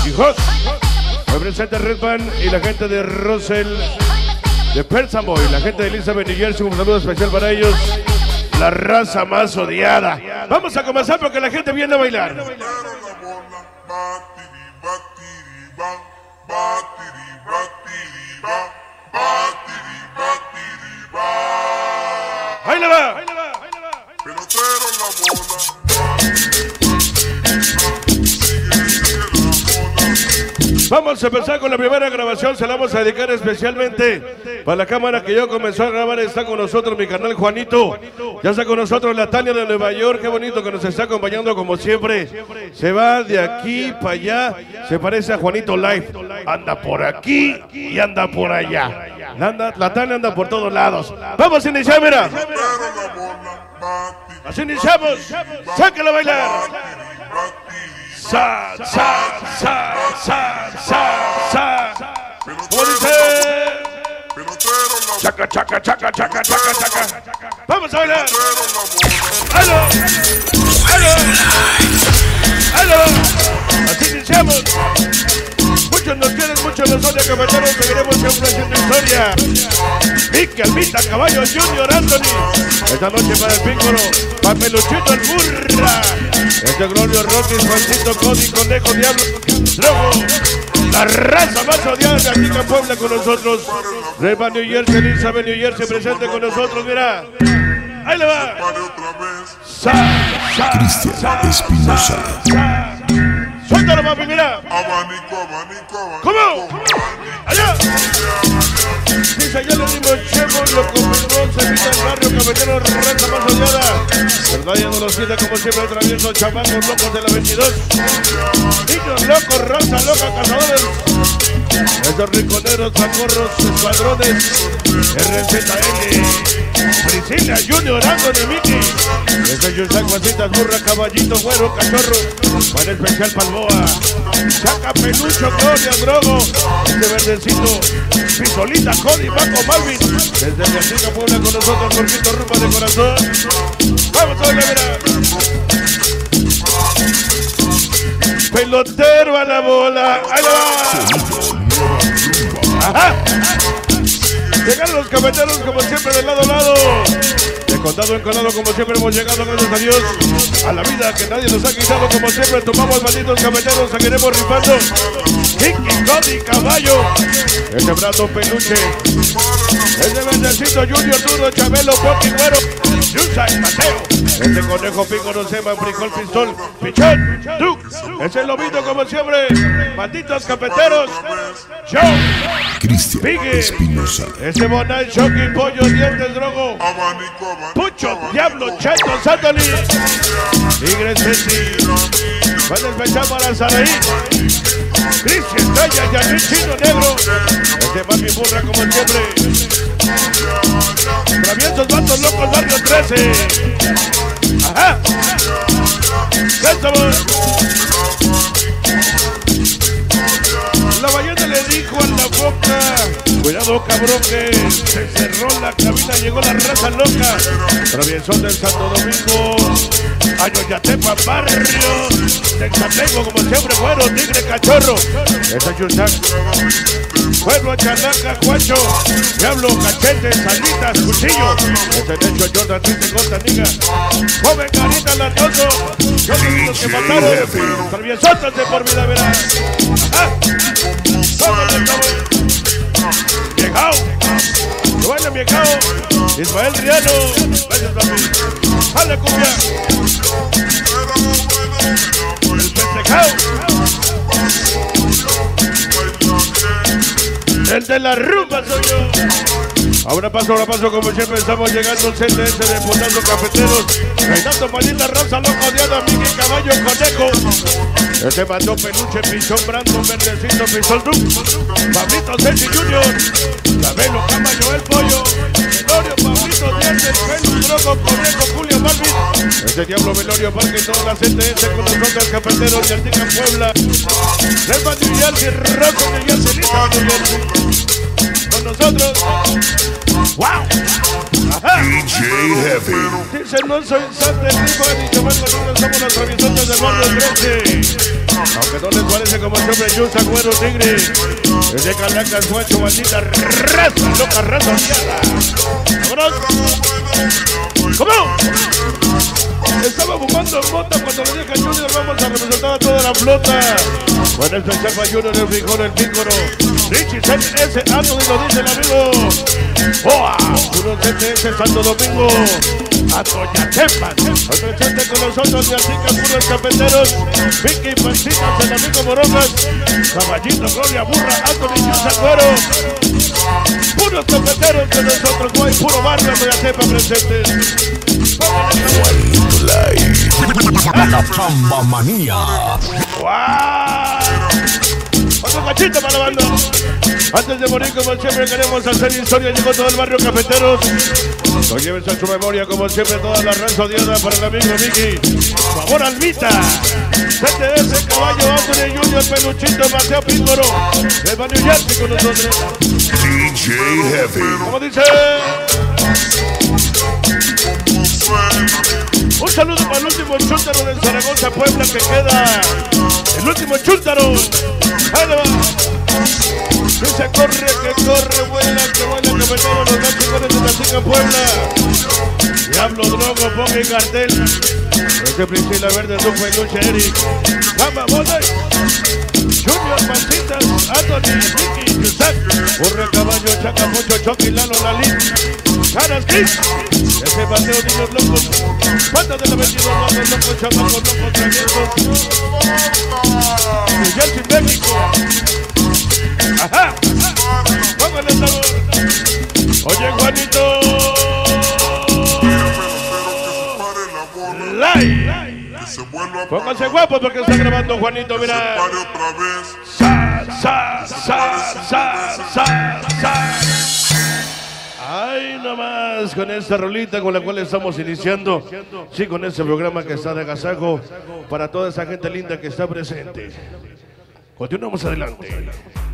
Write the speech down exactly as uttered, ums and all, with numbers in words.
Hot. Representa Red Band y la gente de Russell, de Persamo y la gente de Elizabeth, New Jersey. Un saludo especial para ellos. La raza más odiada. Vamos a comenzar porque la gente viene a bailar. Ahí le va. Pelotero en la bola. Vamos a empezar con la primera grabación. Se la vamos a dedicar especialmente para la cámara que yo comenzó a grabar. Está con nosotros mi carnal Juanito. Ya está con nosotros la Tania de Nueva York. Qué bonito que nos está acompañando como siempre. Se va de aquí para allá. Se parece a Juanito Live. Anda por aquí y anda por allá. La, anda, la Tania anda por todos lados. Vamos a iniciar, mira. Así iniciamos. Sáquelo a bailar. Sa, sa, sa, sa, sa, sa. ¿Cómo dice? Chaca, chaca, chaca, chaca, chaca, chaca. Vamos a bailar. ¡Aló! ¡Aló! ¡Aló! Así iniciamos. Muchos nos quieren, muchos nos odian, caballeros. Seguiremos siempre haciendo historia. Vicky, Almita, Caballo, Junior, Anthony. Esta noche para el Píncoro, para Peluchito, el Burra. Este Glorio, Rocky, Juancito, Cody, Conejo, Diablo, Drogo. La raza más odiada de aquí en Puebla con nosotros. Reba, New Jersey, Elizabeth, New Jersey, presente con nosotros, mira. Ahí le va. Sa, sa, Cristian Espinosa. Suéltalo, papi, mira. Abanico, abanico, abanico. ¿Cómo? Allá. Dice, ya le dimos chemo, lo confirmó, se evita el barrio, caballero, raza más odiada. Verdad, ya no lo sienta como siempre, traviesos, chamacos, locos de la veintidós. Niños locos, raza loca, cazadores. Estos riconeros, zacorros, escuadrones. R Z L, Priscila, Junior, Anthony, Mickey. Este Yusak, Guasitas, Burra, Caballito, Güero, Cachorro. Para especial Palboa. Chaca, Pelucho, Gloria, Drogo. Este verdecito, Pistolita, Cody, Paco, Malvin. Desde Yacica, Puebla con nosotros, Jorgito, Rumba de corazón. Vamos a ver, mira. Pelotero a la bola. Ahí va. Ajá. Llegaron los caballeros como siempre de lado a lado. De condado en condado como siempre hemos llegado, gracias a Dios. A la vida que nadie nos ha quitado como siempre. Tomamos malditos caballeros, seguiremos rifando. Kiki, Cody, Caballo. Este brazo Peluche. Este verdecito Junior, Duro, Chabelo, Poki, Güero. Yusa, Mateo. Este Conejo, Pico, Sema, Frijol, Pistol, Pichón, Duke. Ese lobito como siempre. Malditos cafeteros. Joe. Cristian Espinosa. Este Bonal, Shocky, Pollo, Dientes, Drogo. Abanico, abanico. Pucho, Diablo, Cheto, Santoli. Tigre, Ceci. Va a despechar para Saraí. Cristian, Estrella, Yacín, Chino, Negro. Este Mami Burra como siempre. Traviesos, Vatos Locos, Barrio trece. Ajá. Cántabos. La ballena le dijo a la boca: cuidado, cabrón, que se cerró la cabina, llegó la raza loca. Traviesón del Santo Domingo, Ayoyatepa, barrio Texatengo, como siempre, Güero, Tigre, Cachorro. Este es Yusak. Pueblo, Chalaca, Juancho, Diablo, Cachete, Salitas, Cuchillo. Este techo, Jordan, Triste, Gota, Niga. Joven, Carita, Latoso. Son los niños que mataron. Traviesotas de por vida, verás. Ajá. Viejao, lo baila Viejao, Ismael Riano, gracias papi, jale cumbia, el festejao, el de la rumba soy yo. Ahora paso, ahora paso, como siempre estamos llegando al C T S de Potando Cafeteros. Reinando Malita, Raza Loca, Odiada, Miki, Caballo, Conejo. Este mandó Peluche, Pichón, Brandon, Verdecito, Pistol, Duke. Pablito, Ceci Junior. Cabelo, Caballo, El Pollo. Velorio, Pablito, Dientes, Pelu, Drogo, Conejo, Julio, Malvin. Este Diablo, Velorio, Parque, toda la C T S con nosotros, Cafeteros, Yaltica, Puebla. Selva, New Jersey, Roco, New Jersey, Lisa, New Jersey. Con nosotros. ¡Wow! Ajá. D J Heavy. Dice, no soy Santa Rifa ni Chaval, nosotros somos los traviesotes del barrio trece. Aunque no les parece como siempre, Yusa, Güero, Tigre. El de Calacas, Juancho, maldita raza, loca raza odiada. ¡Vámonos! ¿Cómo? Estaba fumando en mota cuando le dije a Junior, vamos a representar a toda la flota. Bueno, esto es Chapa Junior, el frijol, el pícoro. Richie, ese Anthony lo dice el amigo. ¡Boa! Uno Z S Santo Domingo. A Toyatepan. Otro chante con nosotros, y así que puros cafeteros. Vicky, Pancitas, el amigo Morongas. Caballito, Gloria, Burra, Anthony, Yusa, Cuero. Puros cafeteros de nosotros, no hay puro barrio, Toyatepan presentes. Juanito Live. La Chamba Manía. ¡Wow! Otro cachito para la banda. Antes de morir, como siempre, queremos hacer historia. Llegó todo el barrio Cafeteros. Lo lleves a su memoria, como siempre, toda la raza odiada para el amigo Mickey. Favor, Almita. C T S, Caballo, Anthony Junior, Peluchito, Mateo Píngoro. De New Jersey con nosotros. D J Heavy. ¿Cómo dice? Un saludo para el último chúntaro de Zaragoza, Puebla, que queda. El último chúntaro. Ahí le va. Que se corre, que corre, vuela, que vuela, que metemos los dos chingones de la chica Puebla. Diablo, Drogo, Ponga y Cartel. Este Priscila Verde, Duque, Luche, Eric. Gama, Bote. Junior, Pancitas, Anthony, Ricky, Yusak. Burra, Caballo, Chaca, Mucho, Chucky, Lalo, Lalín. Caras, Kiss. Ese bateo, niños locos. Pata de la veintidós, locos, locos, chamacos, locos, traviesos. New Jersey, México. Ajá. Póngale el sabor. Oye, Juanito. Live. Pónganse guapos porque está grabando Juanito, mira. Sa, sa, sa, sa, sa, sa. Ay, nomás con esta rolita con la cual estamos iniciando. Sí, con este programa que está de agasajo para toda esa gente linda que está presente. Continuamos adelante.